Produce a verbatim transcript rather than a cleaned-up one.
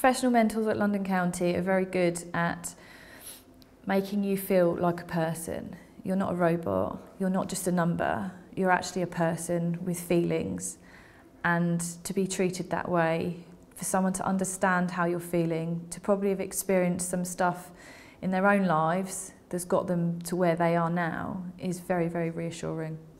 professional mentors at London County are very good at making you feel like a person. You're not a robot, you're not just a number, you're actually a person with feelings. And to be treated that way, for someone to understand how you're feeling, to probably have experienced some stuff in their own lives that's got them to where they are now, is very, very reassuring.